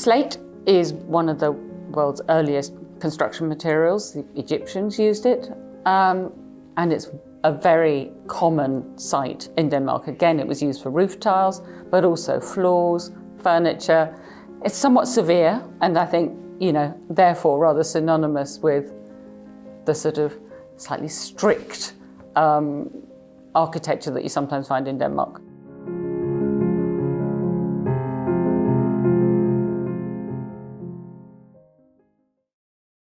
Slate is one of the world's earliest construction materials. The Egyptians used it, and it's a very common site in Denmark. Again, it was used for roof tiles, but also floors, furniture. It's somewhat severe, and I think, therefore rather synonymous with the sort of slightly strict architecture that you sometimes find in Denmark.